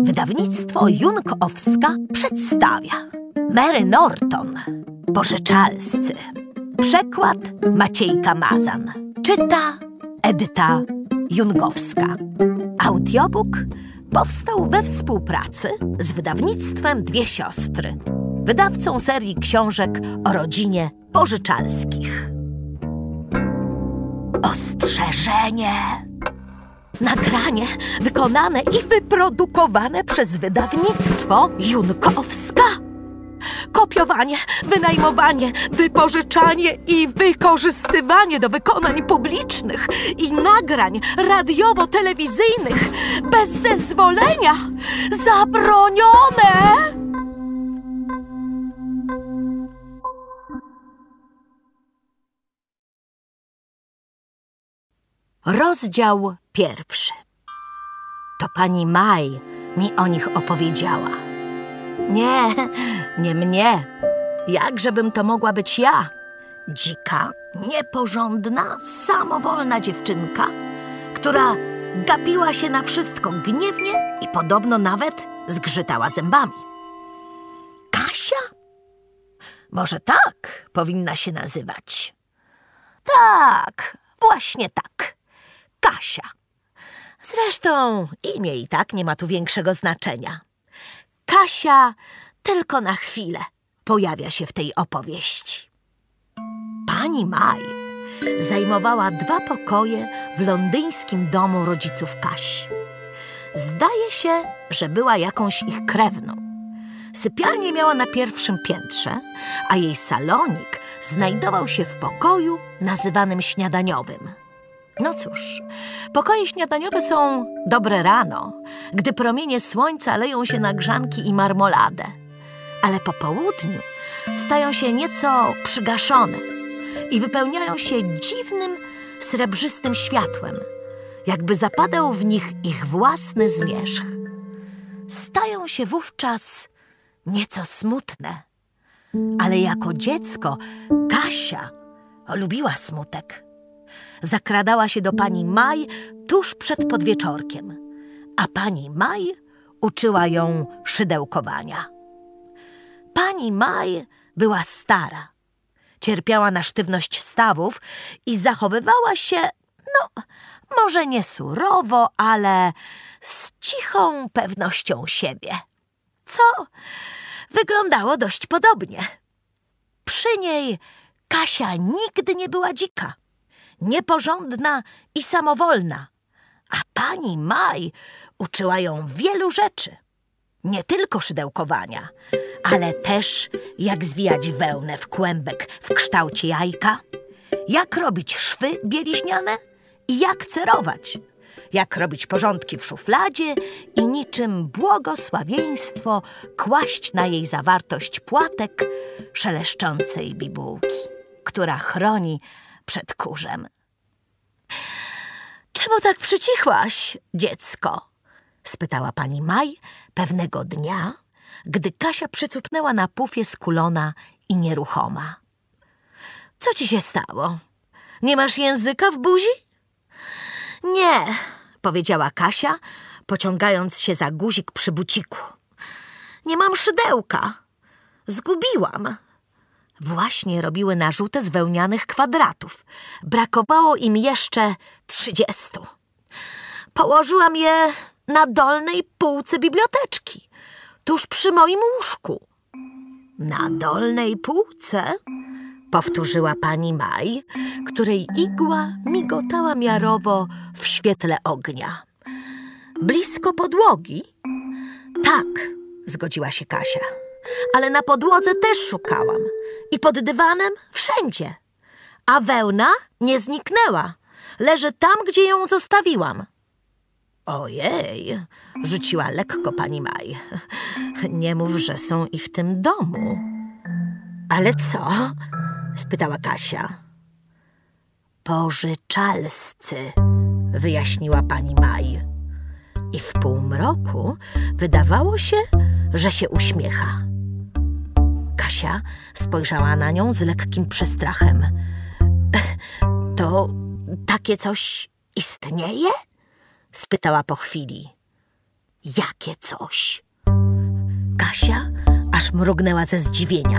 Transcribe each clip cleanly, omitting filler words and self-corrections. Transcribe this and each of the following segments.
Wydawnictwo Junkowska przedstawia Mary Norton, Pożyczalscy. Przekład Maciejka Mazan. Czyta Edyta Junkowska. Audiobook powstał we współpracy z wydawnictwem Dwie Siostry, wydawcą serii książek o rodzinie Pożyczalskich. Ostrzeżenie! Nagranie wykonane i wyprodukowane przez wydawnictwo Junkowska. Kopiowanie, wynajmowanie, wypożyczanie i wykorzystywanie do wykonań publicznych i nagrań radiowo-telewizyjnych bez zezwolenia zabronione! Rozdział 1. To pani Maj mi o nich opowiedziała. Nie mnie. Jakżebym to mogła być ja? Dzika, nieporządna, samowolna dziewczynka, która gapiła się na wszystko gniewnie i podobno nawet zgrzytała zębami. Kasia? Może tak powinna się nazywać. Tak, właśnie tak. Kasia. Zresztą imię i tak nie ma tu większego znaczenia. Kasia tylko na chwilę pojawia się w tej opowieści. Pani Maj zajmowała 2 pokoje w londyńskim domu rodziców Kasi. Zdaje się, że była jakąś ich krewną. Sypialnię miała na 1. piętrze, a jej salonik znajdował się w pokoju nazywanym śniadaniowym. No cóż, pokoje śniadaniowe są dobre rano, gdy promienie słońca leją się na grzanki i marmoladę, ale po południu stają się nieco przygaszone i wypełniają się dziwnym, srebrzystym światłem, jakby zapadał w nich ich własny zmierzch. Stają się wówczas nieco smutne, ale jako dziecko Kasia lubiła smutek. Zakradała się do pani Maj tuż przed podwieczorkiem, a pani Maj uczyła ją szydełkowania. Pani Maj była stara, cierpiała na sztywność stawów i zachowywała się, może nie surowo, ale z cichą pewnością siebie, co wyglądało dość podobnie. Przy niej Kasia nigdy nie była dzika, nieporządna i samowolna, a pani Maj uczyła ją wielu rzeczy. Nie tylko szydełkowania, ale też jak zwijać wełnę w kłębek w kształcie jajka, jak robić szwy bieliźniane i jak cerować, jak robić porządki w szufladzie i niczym błogosławieństwo kłaść na jej zawartość płatek szeleszczącej bibułki, która chroni przed kurzem. Czemu tak przycichłaś, dziecko? Spytała pani Maj pewnego dnia, gdy Kasia przycupnęła na pufie skulona i nieruchoma. Co ci się stało? Nie masz języka w buzi? Nie, powiedziała Kasia, pociągając się za guzik przy buciku. Nie mam szydełka. Zgubiłam. Właśnie robiły narzutę z wełnianych kwadratów. Brakowało im jeszcze 30. Położyłam je na dolnej półce biblioteczki, tuż przy moim łóżku. Na dolnej półce? Powtórzyła pani Maj, której igła migotała miarowo w świetle ognia. Blisko podłogi? Tak, zgodziła się Kasia. Ale na podłodze też szukałam. I pod dywanem wszędzie. A wełna nie zniknęła. Leży tam, gdzie ją zostawiłam. Ojej, rzuciła lekko pani Maj. Nie mów, że są i w tym domu. Ale co? Spytała Kasia. Pożyczalscy, wyjaśniła pani Maj. I w półmroku wydawało się, że się uśmiecha. Kasia spojrzała na nią z lekkim przestrachem. To takie coś istnieje? Spytała po chwili. jakie coś. Kasia aż mrugnęła ze zdziwienia.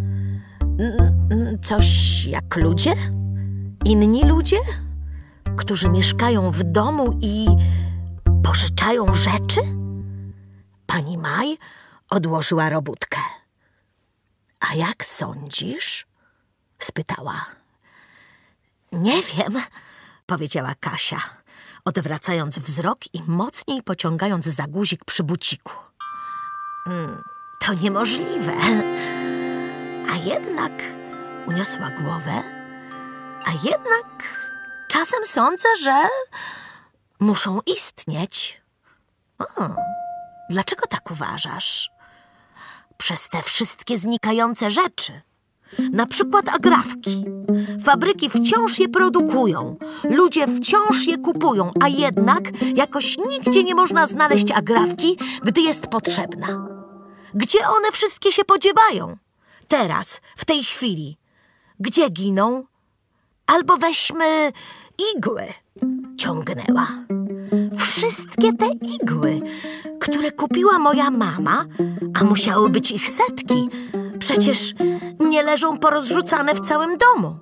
Coś jak ludzie? Inni ludzie? Którzy mieszkają w domu i pożyczają rzeczy? Pani Maj odłożyła robótkę. A jak sądzisz? Spytała. Nie wiem, powiedziała Kasia, odwracając wzrok i mocniej pociągając za guzik przy buciku. To niemożliwe. A jednak uniosła głowę, a jednak czasem sądzę, że muszą istnieć. Dlaczego tak uważasz? Przez te wszystkie znikające rzeczy. Na przykład agrafki. Fabryki wciąż je produkują, ludzie wciąż je kupują, a jednak jakoś nigdzie nie można znaleźć agrafki, gdy jest potrzebna. Gdzie one wszystkie się podziewają? Teraz, w tej chwili. Gdzie giną? Albo weźmy igły. Ciągnęła. Wszystkie te igły, które kupiła moja mama, a musiały być ich setki, przecież nie leżą porozrzucane w całym domu.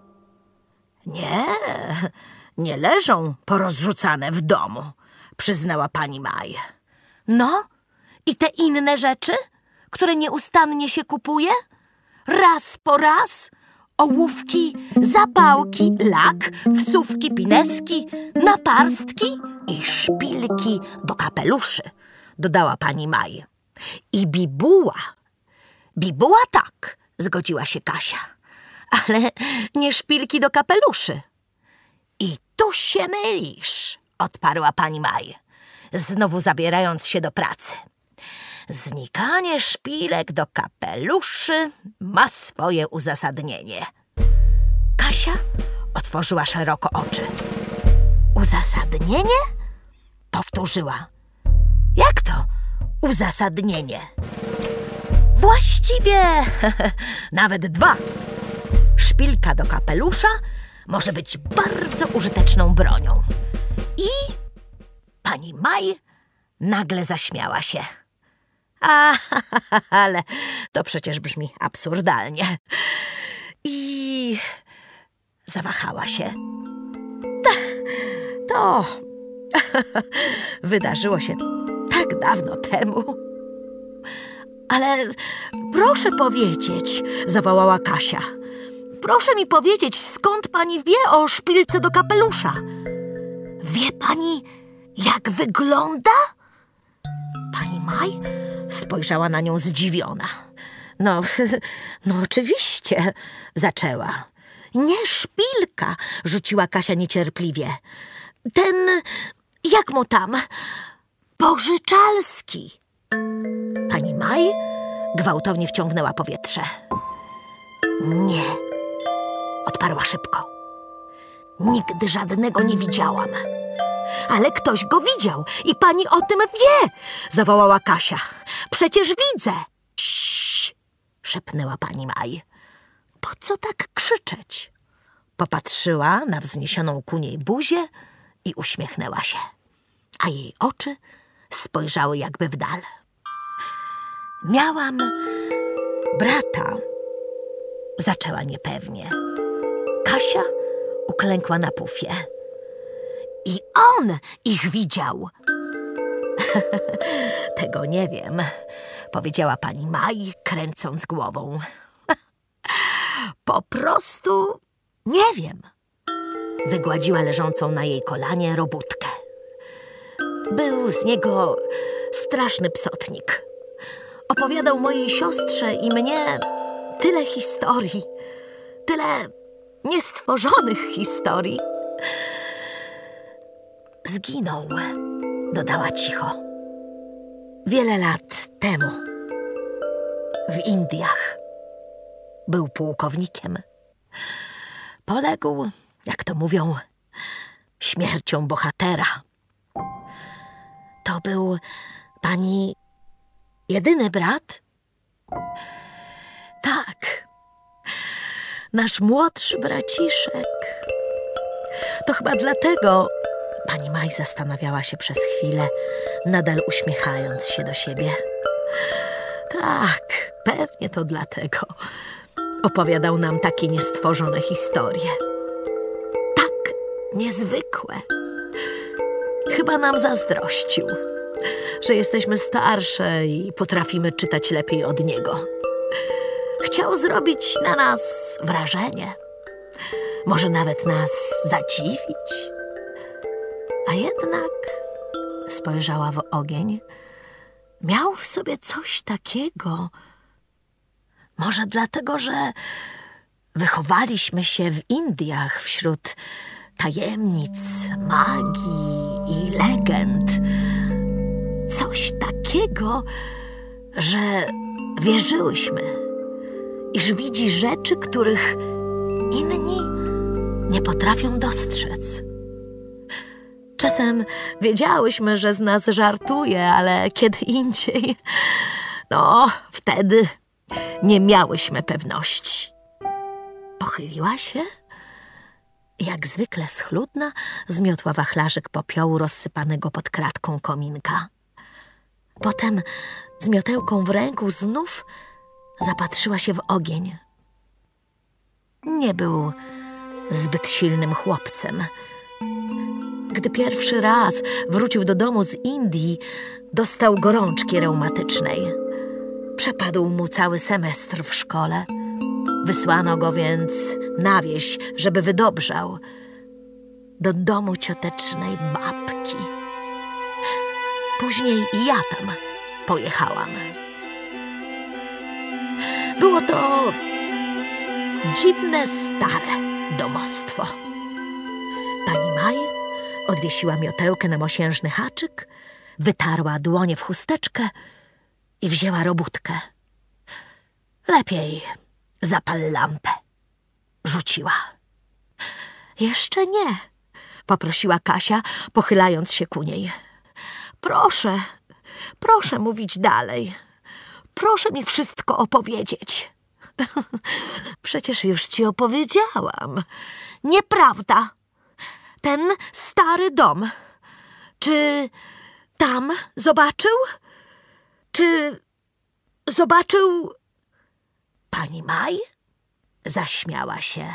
Nie leżą porozrzucane w domu, przyznała pani Maj. No, i te inne rzeczy, które nieustannie się kupuje? Raz po raz? Ołówki, zapałki, lak, wsówki, pineski, naparstki i szpilki do kapeluszy, dodała pani Maj. I bibuła. Bibuła tak, zgodziła się Kasia, ale nie szpilki do kapeluszy. I tu się mylisz, odparła pani Maj, znowu zabierając się do pracy. Znikanie szpilek do kapeluszy ma swoje uzasadnienie. Kasia otworzyła szeroko oczy. Uzasadnienie? Powtórzyła. Jak to uzasadnienie? Właściwie nawet dwa. Szpilka do kapelusza może być bardzo użyteczną bronią. I pani Maj nagle zaśmiała się. Ale to przecież brzmi absurdalnie. I zawahała się. To wydarzyło się tak dawno temu. Ale proszę powiedzieć, zawołała Kasia. Proszę mi powiedzieć, skąd pani wie o szpilce do kapelusza? Wie pani, jak wygląda? Pani Maj spojrzała na nią zdziwiona. No oczywiście, zaczęła. Nie szpilka, rzuciła Kasia niecierpliwie. Ten, jak mu tam, pożyczalski. Pani Maj gwałtownie wciągnęła powietrze. Nie, odparła szybko. Nigdy żadnego nie widziałam. Ale ktoś go widział i pani o tym wie, zawołała Kasia. Przecież widzę. Ciii, szepnęła pani Maj. Po co tak krzyczeć? Popatrzyła na wzniesioną ku niej buzię i uśmiechnęła się, a jej oczy spojrzały jakby w dal. Miałam brata, zaczęła niepewnie. Kasia uklękła na pufie. I on ich widział. Tego nie wiem, powiedziała pani Maj, kręcąc głową. Po prostu nie wiem. Wygładziła leżącą na jej kolanie robótkę. Był z niego straszny psotnik. Opowiadał mojej siostrze i mnie tyle historii, tyle niestworzonych historii. Zginął, dodała cicho. Wiele lat temu. W Indiach. Był pułkownikiem. Poległ, jak to mówią, śmiercią bohatera. To był pani jedyny brat? Tak. Nasz młodszy braciszek. To chyba dlatego Pani Maj zastanawiała się przez chwilę, nadal uśmiechając się do siebie. Tak, pewnie to dlatego. Opowiadał nam takie niestworzone historie. Tak niezwykłe. Chyba nam zazdrościł, że jesteśmy starsze i potrafimy czytać lepiej od niego. Chciał zrobić na nas wrażenie. Może nawet nas zadziwić. A jednak spojrzała w ogień. Miał w sobie coś takiego. Może dlatego, że wychowaliśmy się w Indiach wśród tajemnic, magii i legend. Coś takiego, że wierzyłyśmy, iż widzi rzeczy, których inni nie potrafią dostrzec. Czasem wiedziałyśmy, że z nas żartuje, ale kiedy indziej, wtedy nie miałyśmy pewności. Pochyliła się, jak zwykle schludna, zmiotła wachlarzyk popiołu rozsypanego pod kratką kominka. Potem z miotełką w ręku znów zapatrzyła się w ogień. Nie był zbyt silnym chłopcem. Gdy pierwszy raz wrócił do domu z Indii, dostał gorączki reumatycznej. Przepadł mu cały semestr w szkole. Wysłano go więc na wieś, żeby wydobrzał, do domu ciotecznej babki. Później i ja tam pojechałam. Było to dziwne, stare domostwo. Pani Maj odwiesiła miotełkę na mosiężny haczyk, wytarła dłonie w chusteczkę i wzięła robótkę. Lepiej zapal lampę, rzuciła. Jeszcze nie, poprosiła Kasia, pochylając się ku niej. Proszę mówić dalej. Proszę mi wszystko opowiedzieć. Przecież już ci opowiedziałam. Nieprawda. Ten stary dom. Czy tam zobaczył? Czy zobaczył... Pani Maj zaśmiała się.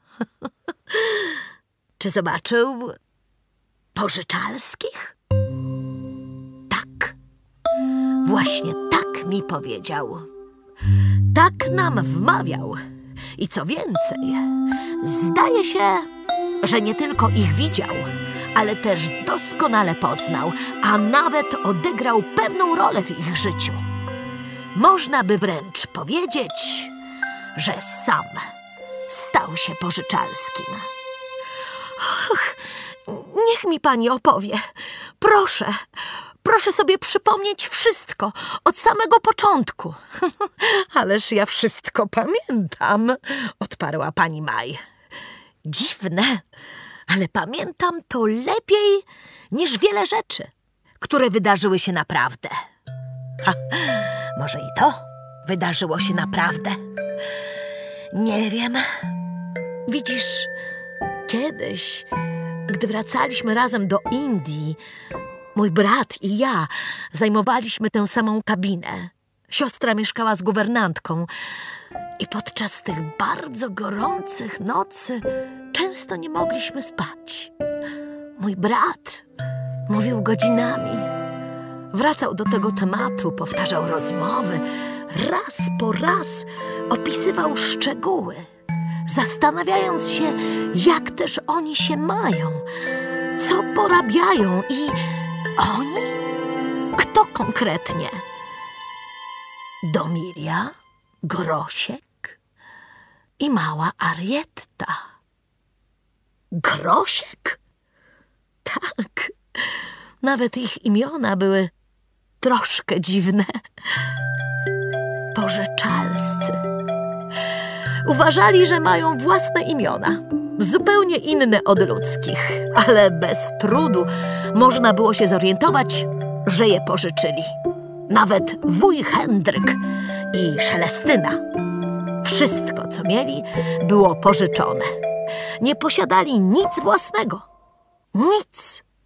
Czy zobaczył Pożyczalskich? Tak. Właśnie tak mi powiedział. Tak nam wmawiał. I co więcej, zdaje się, że nie tylko ich widział, ale też doskonale poznał, a nawet odegrał pewną rolę w ich życiu. Można by wręcz powiedzieć, że sam stał się Pożyczalskim. Och, niech mi pani opowie. Proszę sobie przypomnieć wszystko, od samego początku. Ależ ja wszystko pamiętam, odparła pani Maj. Dziwne, ale pamiętam to lepiej niż wiele rzeczy, które wydarzyły się naprawdę. Może i to wydarzyło się naprawdę. Nie wiem. Widzisz, kiedyś, gdy wracaliśmy razem do Indii, mój brat i ja zajmowaliśmy tę samą kabinę. Siostra mieszkała z guwernantką i podczas tych bardzo gorących nocy często nie mogliśmy spać. Mój brat mówił godzinami. Wracał do tego tematu, powtarzał rozmowy. Raz po raz opisywał szczegóły, zastanawiając się, jak też oni się mają, co porabiają i oni? Kto konkretnie? Domilia, Grosiek i mała Arietta. Grosiek? Tak. Nawet ich imiona były troszkę dziwne. Pożyczalscy. Uważali, że mają własne imiona, zupełnie inne od ludzkich, ale bez trudu można było się zorientować, że je pożyczyli. Nawet wuj Hendryk i Szelestyna. Wszystko, co mieli, było pożyczone. Nie posiadali nic własnego. Nic.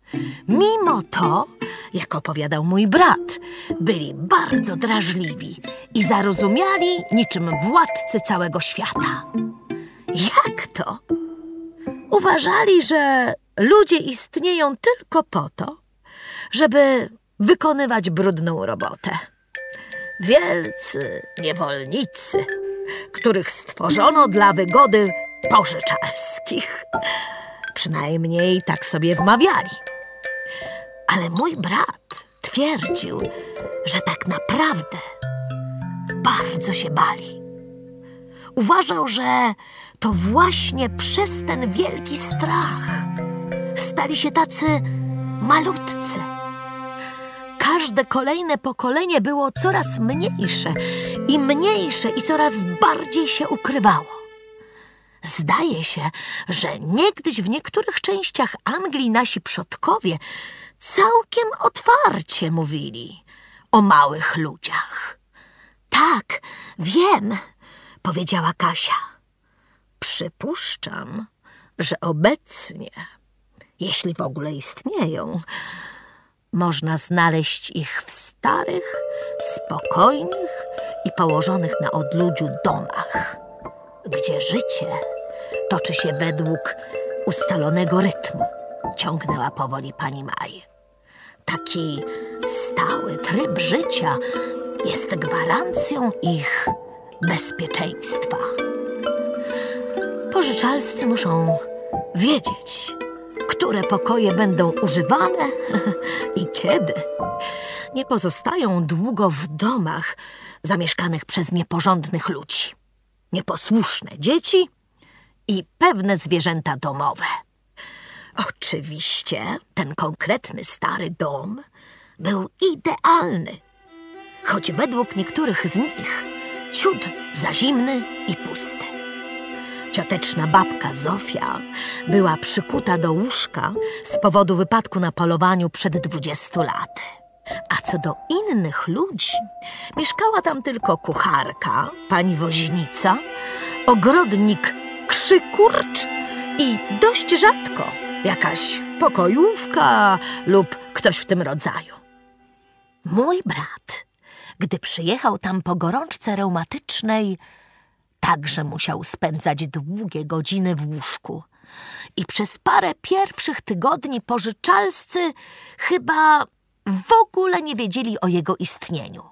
Mimo to, jak opowiadał mój brat, byli bardzo drażliwi i zarozumiali niczym władcy całego świata. Jak to? Uważali, że ludzie istnieją tylko po to, żeby wykonywać brudną robotę. Wielcy niewolnicy, których stworzono dla wygody pożyczalskich. Przynajmniej tak sobie wmawiali. Ale mój brat twierdził, że tak naprawdę bardzo się bali. Uważał, że to właśnie przez ten wielki strach stali się tacy malutcy. Każde kolejne pokolenie było coraz mniejsze i coraz bardziej się ukrywało. Zdaje się, że niegdyś w niektórych częściach Anglii nasi przodkowie całkiem otwarcie mówili o małych ludziach. Tak, wiem, powiedziała Kasia. Przypuszczam, że obecnie, jeśli w ogóle istnieją, można znaleźć ich w starych, spokojnych i położonych na odludziu domach, gdzie życie toczy się według ustalonego rytmu, ciągnęła powoli pani Maj. Taki stały tryb życia jest gwarancją ich bezpieczeństwa. Pożyczalscy muszą wiedzieć, które pokoje będą używane i kiedy. Nie pozostają długo w domach zamieszkanych przez nieporządnych ludzi, nieposłuszne dzieci i pewne zwierzęta domowe. Oczywiście ten konkretny stary dom był idealny, choć według niektórych z nich ciut za zimny i pusty. Cioteczna babka Zofia była przykuta do łóżka z powodu wypadku na polowaniu przed 20 laty. A co do innych ludzi, mieszkała tam tylko kucharka, pani woźnica, ogrodnik Krzykurcz i dość rzadko jakaś pokojówka lub ktoś w tym rodzaju. Mój brat, gdy przyjechał tam po gorączce reumatycznej, także musiał spędzać długie godziny w łóżku i przez parę pierwszych tygodni pożyczalscy chyba w ogóle nie wiedzieli o jego istnieniu.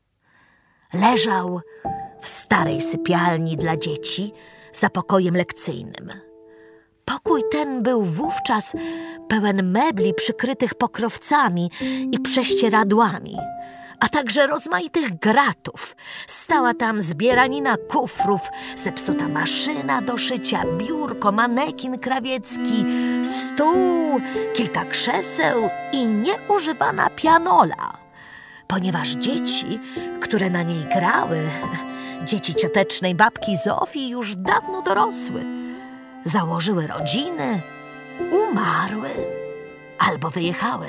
Leżał w starej sypialni dla dzieci za pokojem lekcyjnym. Pokój ten był wówczas pełen mebli przykrytych pokrowcami i prześcieradłami, a także rozmaitych gratów. Stała tam zbieranina kufrów, zepsuta maszyna do szycia, biurko, manekin krawiecki, stół, kilka krzeseł i nieużywana pianola, ponieważ dzieci, które na niej grały, dzieci ciotecznej babki Zofii, już dawno dorosły, założyły rodziny, umarły albo wyjechały.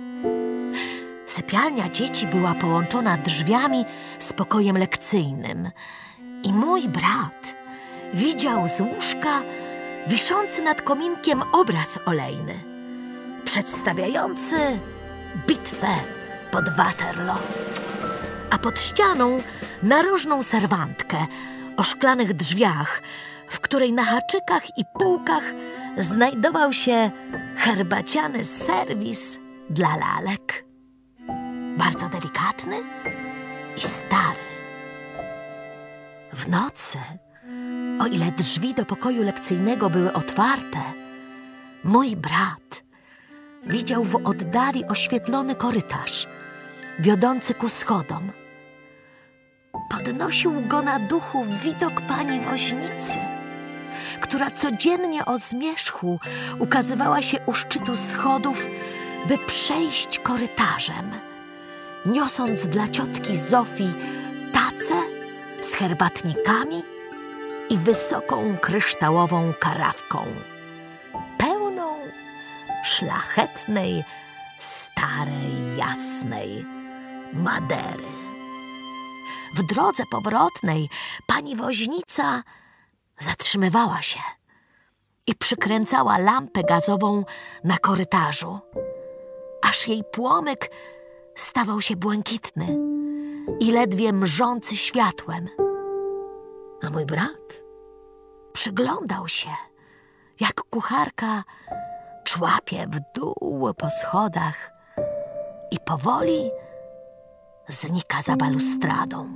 Sypialnia dzieci była połączona drzwiami z pokojem lekcyjnym i mój brat widział z łóżka wiszący nad kominkiem obraz olejny, przedstawiający bitwę pod Waterloo, a pod ścianą narożną serwantkę o szklanych drzwiach, w której na haczykach i półkach znajdował się herbaciany serwis dla lalek. Bardzo delikatny i stary. W nocy, o ile drzwi do pokoju lekcyjnego były otwarte, mój brat widział w oddali oświetlony korytarz, wiodący ku schodom. Podnosił go na duchu widok pani woźnicy, która codziennie o zmierzchu ukazywała się u szczytu schodów, by przejść korytarzem, niosąc dla ciotki Zofii tacę z herbatnikami i wysoką kryształową karawką, pełną szlachetnej, starej, jasnej madery. W drodze powrotnej pani woźnica zatrzymywała się i przykręcała lampę gazową na korytarzu, aż jej płomyk stawał się błękitny i ledwie mrzący światłem. A mój brat przyglądał się, jak kucharka człapie w dół po schodach i powoli znika za balustradą.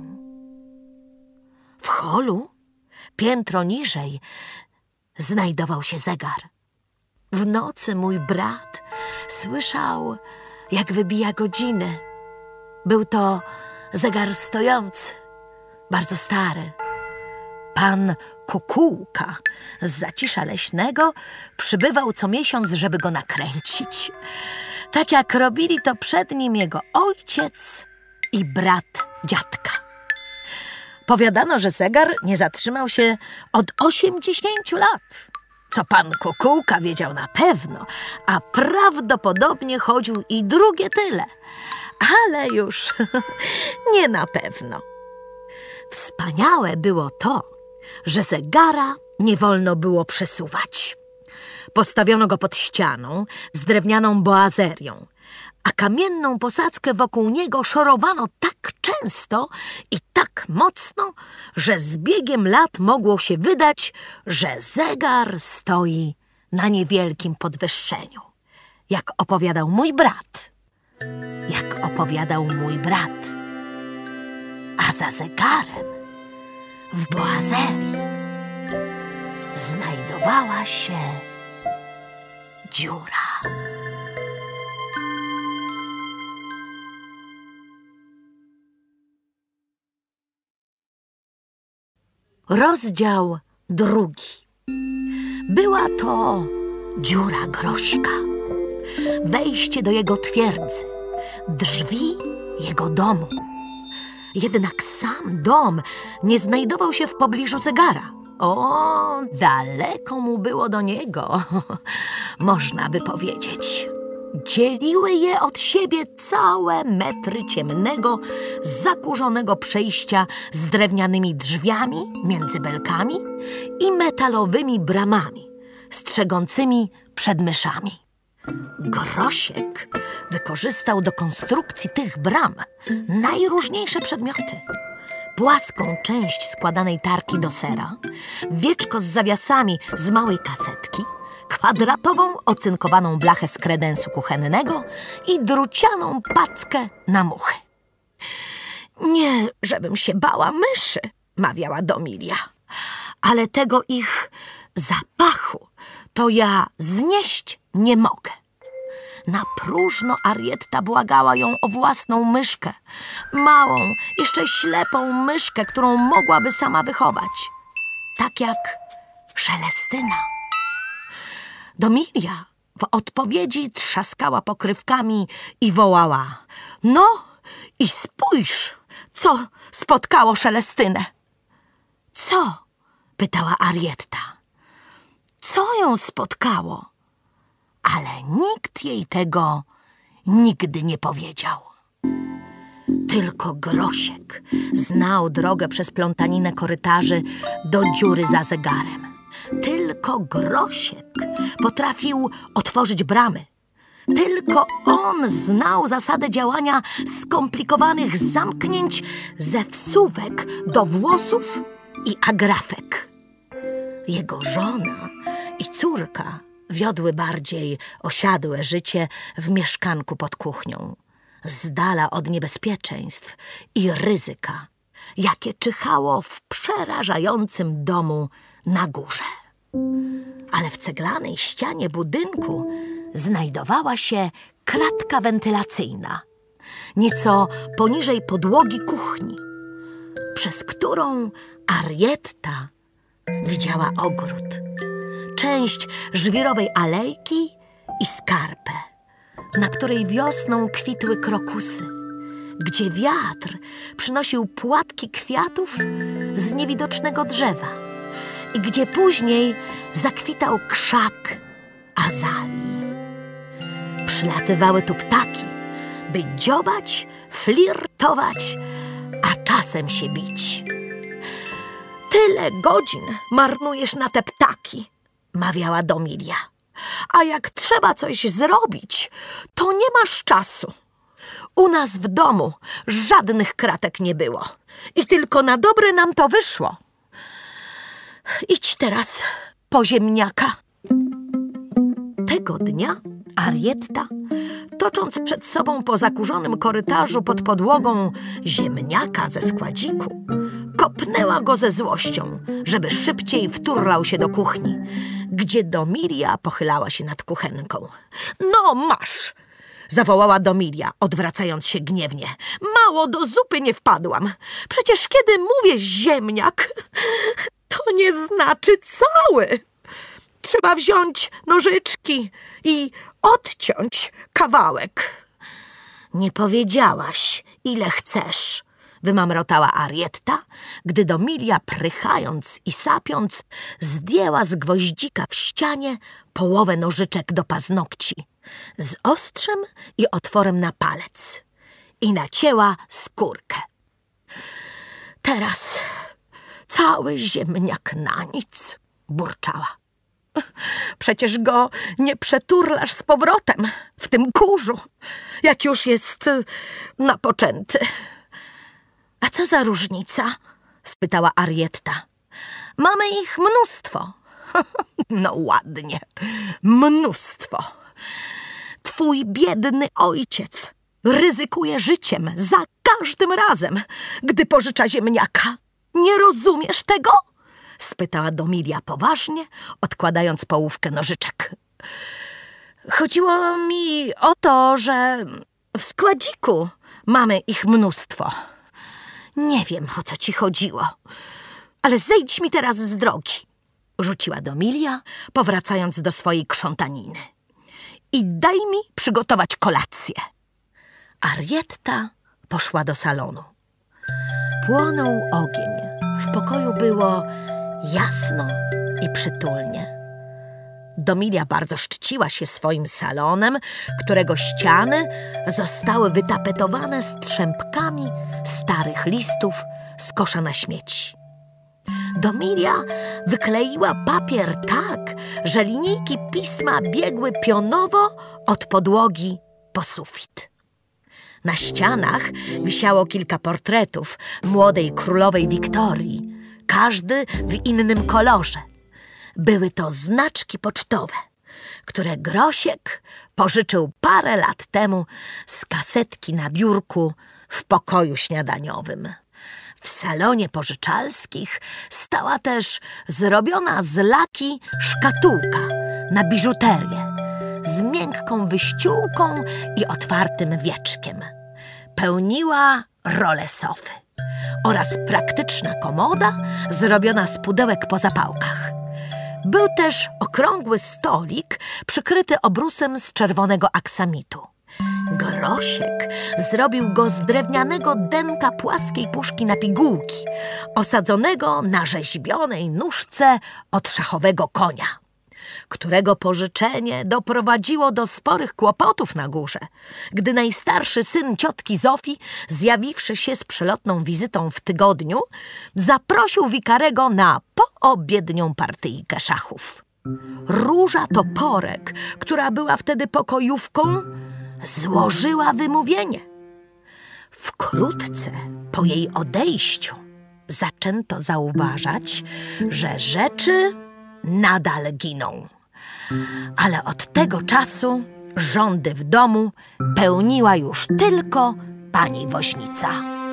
W holu, piętro niżej, znajdował się zegar. W nocy mój brat słyszał, jak wybija godziny. Był to zegar stojący, bardzo stary. Pan Kukułka z Zacisza Leśnego przybywał co miesiąc, żeby go nakręcić. Tak jak robili to przed nim jego ojciec i brat dziadka. Powiadano, że zegar nie zatrzymał się od 80 lat. Co pan Kukułka wiedział na pewno, a prawdopodobnie chodził i drugie tyle. Ale już nie na pewno. Wspaniałe było to, że zegara nie wolno było przesuwać. Postawiono go pod ścianą z drewnianą boazerią, a kamienną posadzkę wokół niego szorowano tak często i tak mocno, że z biegiem lat mogło się wydać, że zegar stoi na niewielkim podwyższeniu. Jak opowiadał mój brat. A za zegarem w boazerii znajdowała się dziura. Rozdział 2. Była to dziura Grośka. Wejście do jego twierdzy, drzwi jego domu. Jednak sam dom nie znajdował się w pobliżu zegara. O, daleko mu było do niego, można by powiedzieć. Dzieliły je od siebie całe metry ciemnego, zakurzonego przejścia z drewnianymi drzwiami między belkami i metalowymi bramami strzegącymi przed myszami. Grosiek wykorzystał do konstrukcji tych bram najróżniejsze przedmioty. Płaską część składanej tarki do sera, wieczko z zawiasami z małej kasetki, kwadratową, ocynkowaną blachę z kredensu kuchennego i drucianą packę na muchy. Nie, żebym się bała myszy, mawiała Domilia, ale tego ich zapachu to ja znieść nie mogę. Na próżno Arietta błagała ją o własną myszkę. Małą, jeszcze ślepą myszkę, którą mogłaby sama wychować. Tak jak Szelestyna. Domilia w odpowiedzi trzaskała pokrywkami i wołała: no i spójrz, co spotkało Szelestynę. Co? Pytała Arietta. Co ją spotkało? Ale nikt jej tego nigdy nie powiedział. Tylko Grosiek znał drogę przez plątaninę korytarzy do dziury za zegarem. Tylko Grosiek potrafił otworzyć bramy. Tylko on znał zasadę działania skomplikowanych zamknięć ze wsuwek do włosów i agrafek. Jego żona i córka wiodły bardziej osiadłe życie w mieszkanku pod kuchnią, z dala od niebezpieczeństw i ryzyka, jakie czyhało w przerażającym domu na górze. Ale w ceglanej ścianie budynku znajdowała się kratka wentylacyjna, nieco poniżej podłogi kuchni, przez którą Arietta widziała ogród, część żwirowej alejki i skarpę, na której wiosną kwitły krokusy, gdzie wiatr przynosił płatki kwiatów z niewidocznego drzewa i gdzie później zakwitał krzak azalii. Przylatywały tu ptaki, by dziobać, flirtować, a czasem się bić. Tyle godzin marnujesz na te ptaki, mawiała Domilia. a jak trzeba coś zrobić, to nie masz czasu. U nas w domu żadnych kratek nie było i tylko na dobre nam to wyszło. Idź teraz po ziemniaka. Tego dnia Arietta, tocząc przed sobą po zakurzonym korytarzu pod podłogą ziemniaka ze składziku, kopnęła go ze złością, żeby szybciej wturlał się do kuchni, gdzie Domilia pochylała się nad kuchenką. No masz! Zawołała Domilia, odwracając się gniewnie. Mało do zupy nie wpadłam. Przecież kiedy mówię ziemniak, to nie znaczy cały. Trzeba wziąć nożyczki i odciąć kawałek. Nie powiedziałaś, ile chcesz, wymamrotała Arietta, gdy Domilia, prychając i sapiąc, zdjęła z gwoździka w ścianie połowę nożyczek do paznokci z ostrzem i otworem na palec i nacięła skórkę. Teraz cały ziemniak na nic, burczała. Przecież go nie przeturlasz z powrotem w tym kurzu, jak już jest napoczęty. A co za różnica? Spytała Arietta. Mamy ich mnóstwo. No ładnie, mnóstwo. Twój biedny ojciec ryzykuje życiem za każdym razem, gdy pożycza ziemniaka. Nie rozumiesz tego? Spytała Domilia poważnie, odkładając połówkę nożyczek. Chodziło mi o to, że w składziku mamy ich mnóstwo. Nie wiem, o co ci chodziło, ale zejdź mi teraz z drogi, rzuciła Domilia, powracając do swojej krzątaniny. I daj mi przygotować kolację. Arietta poszła do salonu. Płonął ogień. W pokoju było jasno i przytulnie. Domilia bardzo szczyciła się swoim salonem, którego ściany zostały wytapetowane strzępkami starych listów z kosza na śmieci. Domilia wykleiła papier tak, że linijki pisma biegły pionowo od podłogi po sufit. Na ścianach wisiało kilka portretów młodej królowej Wiktorii, każdy w innym kolorze. Były to znaczki pocztowe, które Grosiek pożyczył parę lat temu z kasetki na biurku w pokoju śniadaniowym. W salonie pożyczalskich stała też zrobiona z laki szkatułka na biżuterię z miękką wyściółką i otwartym wieczkiem. Pełniła rolę sofy oraz praktyczna komoda zrobiona z pudełek po zapałkach. Był też okrągły stolik przykryty obrusem z czerwonego aksamitu. Grosiek zrobił go z drewnianego denka płaskiej puszki na pigułki, osadzonego na rzeźbionej nóżce od szachowego konia, którego pożyczenie doprowadziło do sporych kłopotów na górze, gdy najstarszy syn ciotki Zofii, zjawiwszy się z przelotną wizytą w tygodniu, zaprosił wikarego na poobiednią partyjkę szachów. Róża Toporek, która była wtedy pokojówką, złożyła wymówienie. Wkrótce po jej odejściu zaczęto zauważać, że rzeczy nadal giną. Ale od tego czasu rządy w domu pełniła już tylko pani woźnica.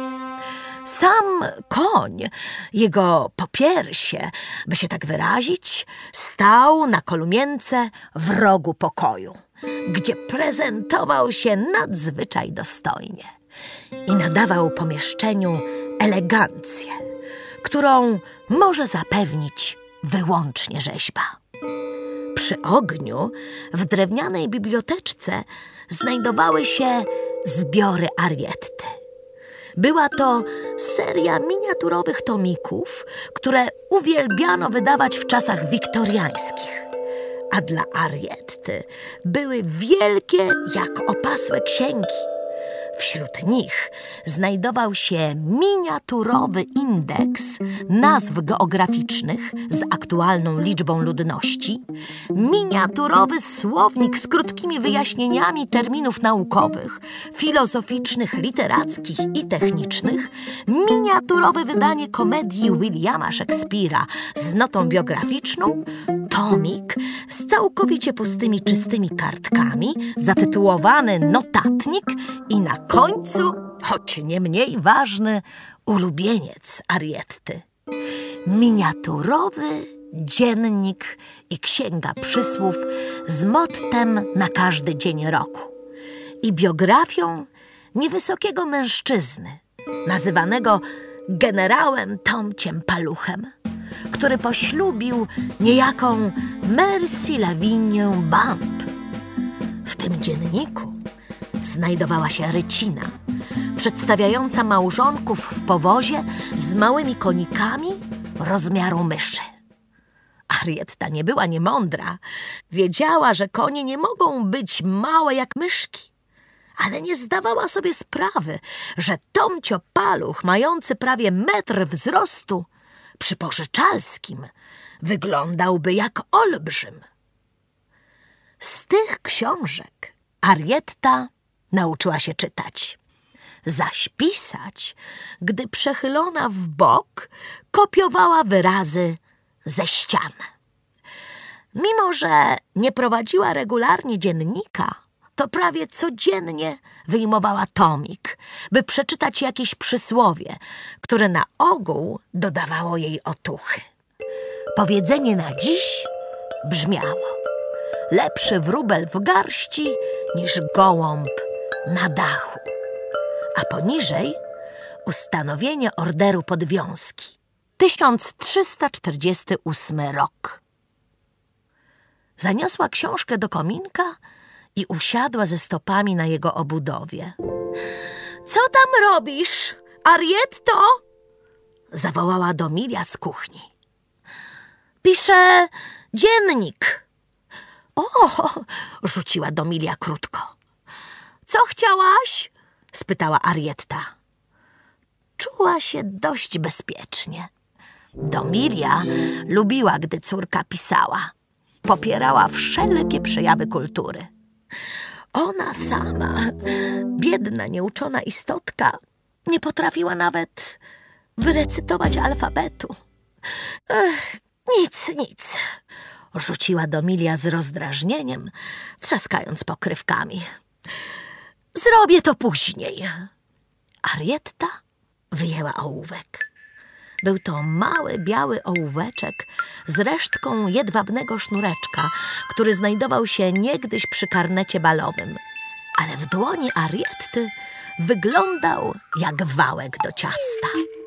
Sam koń, jego popiersie, by się tak wyrazić, stał na kolumience w rogu pokoju, gdzie prezentował się nadzwyczaj dostojnie i nadawał pomieszczeniu elegancję, którą może zapewnić wyłącznie rzeźba. Przy ogniu w drewnianej biblioteczce znajdowały się zbiory Arietty. Była to seria miniaturowych tomików, które uwielbiano wydawać w czasach wiktoriańskich. A dla Arietty były wielkie jak opasłe księgi. Wśród nich znajdował się miniaturowy indeks nazw geograficznych z aktualną liczbą ludności, miniaturowy słownik z krótkimi wyjaśnieniami terminów naukowych, filozoficznych, literackich i technicznych, miniaturowe wydanie komedii Williama Shakespeare'a z notą biograficzną, tomik z całkowicie pustymi, czystymi kartkami, zatytułowany Notatnik i na końcu, choć nie mniej ważny, ulubieniec Arietty. Miniaturowy dziennik i księga przysłów z mottem na każdy dzień roku i biografią niewysokiego mężczyzny, nazywanego generałem Tomciem Paluchem, który poślubił niejaką Mercy Lavinię Bump. W tym dzienniku znajdowała się rycina przedstawiająca małżonków w powozie z małymi konikami rozmiaru myszy. Arietta nie była niemądra. Wiedziała, że konie nie mogą być małe jak myszki, ale nie zdawała sobie sprawy, że Tomcio Paluch, mający prawie metr wzrostu, przy pożyczalskim wyglądałby jak olbrzym. Z tych książek Arietta nauczyła się czytać, zaś pisać, gdy przechylona w bok, kopiowała wyrazy ze ścian. Mimo że nie prowadziła regularnie dziennika, to prawie codziennie wyjmowała tomik, by przeczytać jakieś przysłowie, które na ogół dodawało jej otuchy. Powiedzenie na dziś brzmiało: lepszy wróbel w garści niż gołąb na dachu. A poniżej ustanowienie orderu podwiązki. 1348 rok. Zaniosła książkę do kominka i usiadła ze stopami na jego obudowie. Co tam robisz, Arietto? Zawołała Domilia z kuchni. Piszę dziennik. O, rzuciła Domilia krótko. Co chciałaś? Spytała Arietta. Czuła się dość bezpiecznie. Domilia lubiła, gdy córka pisała. Popierała wszelkie przejawy kultury. Ona sama, biedna, nieuczona istotka, nie potrafiła nawet wyrecytować alfabetu. Nic, rzuciła Domilia z rozdrażnieniem, trzaskając pokrywkami. Zrobię to później. Arietta wyjęła ołówek. Był to mały, biały ołóweczek z resztką jedwabnego sznureczka, który znajdował się niegdyś przy karnecie balowym, ale w dłoni Arietty wyglądał jak wałek do ciasta.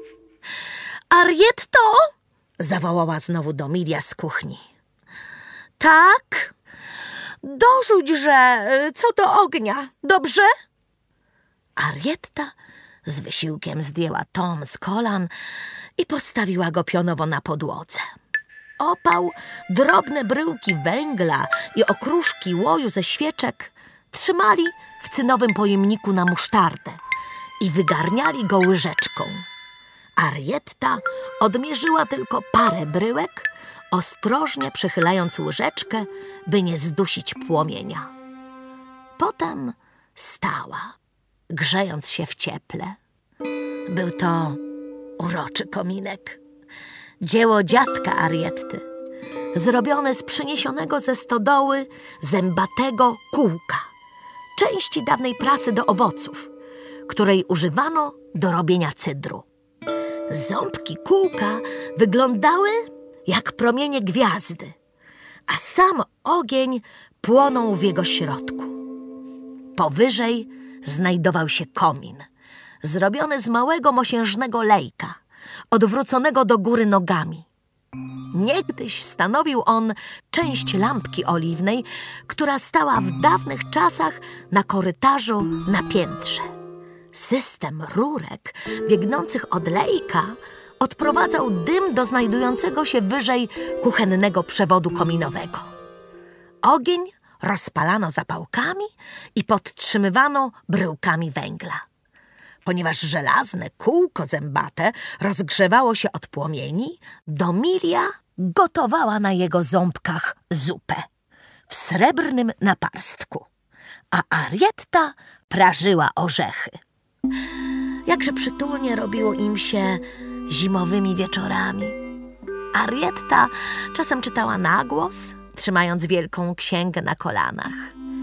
Arietto! Zawołała znowu Domilia z kuchni. Tak? Dorzućże co do ognia, dobrze? Arietta z wysiłkiem zdjęła tom z kolan i postawiła go pionowo na podłodze. Opał, drobne bryłki węgla i okruszki łoju ze świeczek trzymali w cynowym pojemniku na musztardę i wygarniali go łyżeczką. Arietta odmierzyła tylko parę bryłek, ostrożnie przechylając łyżeczkę, by nie zdusić płomienia. Potem stała, grzejąc się w cieple. Był to uroczy kominek, dzieło dziadka Arietty, zrobione z przyniesionego ze stodoły zębatego kółka, części dawnej prasy do owoców, której używano do robienia cydru. Ząbki kółka wyglądały jak promienie gwiazdy, a sam ogień płonął w jego środku. Powyżej znajdował się komin, zrobiony z małego mosiężnego lejka, odwróconego do góry nogami. Niegdyś stanowił on część lampki oliwnej, która stała w dawnych czasach na korytarzu na piętrze. System rurek biegnących od lejka odprowadzał dym do znajdującego się wyżej kuchennego przewodu kominowego. Ogień rozpalano zapałkami i podtrzymywano bryłkami węgla. Ponieważ żelazne kółko zębate rozgrzewało się od płomieni, Domilia gotowała na jego ząbkach zupę w srebrnym naparstku, a Arietta prażyła orzechy. Jakże przytulnie robiło im się zimowymi wieczorami. Arietta czasem czytała na głos, trzymając wielką księgę na kolanach.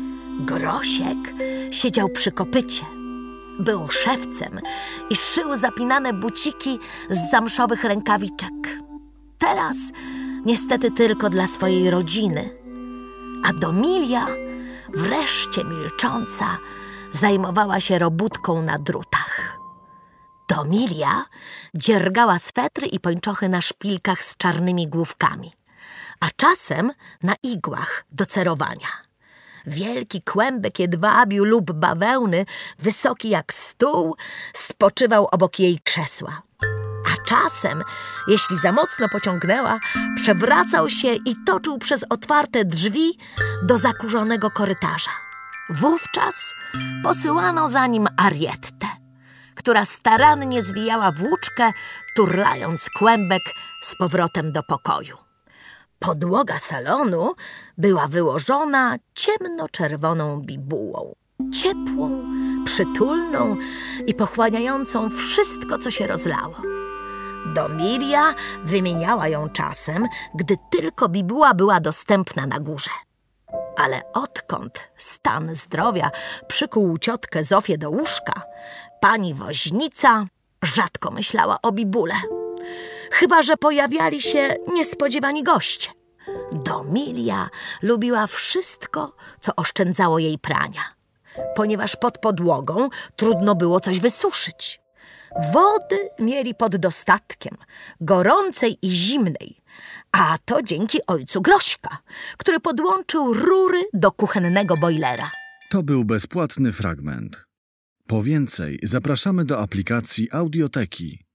Grosiek siedział przy kopycie. Był szewcem i szył zapinane buciki z zamszowych rękawiczek. Teraz niestety tylko dla swojej rodziny. A Domilia, wreszcie milcząca, zajmowała się robótką na drutach. Domilia dziergała swetry i pończochy na szpilkach z czarnymi główkami, a czasem na igłach do cerowania. Wielki kłębek jedwabiu lub bawełny, wysoki jak stół, spoczywał obok jej krzesła. A czasem, jeśli za mocno pociągnęła, przewracał się i toczył przez otwarte drzwi do zakurzonego korytarza. Wówczas posyłano za nim Ariettę, która starannie zwijała włóczkę, turlając kłębek z powrotem do pokoju. Podłoga salonu była wyłożona ciemnoczerwoną bibułą, ciepłą, przytulną i pochłaniającą wszystko, co się rozlało. Domilia wymieniała ją czasem, gdy tylko bibuła była dostępna na górze. Ale odkąd stan zdrowia przykuł ciotkę Zofię do łóżka, pani woźnica rzadko myślała o bibule. Chyba że pojawiali się niespodziewani goście. Domilia lubiła wszystko, co oszczędzało jej prania, ponieważ pod podłogą trudno było coś wysuszyć. Wody mieli pod dostatkiem, gorącej i zimnej, a to dzięki ojcu Grośka, który podłączył rury do kuchennego bojlera. To był bezpłatny fragment. Po więcej zapraszamy do aplikacji Audioteki.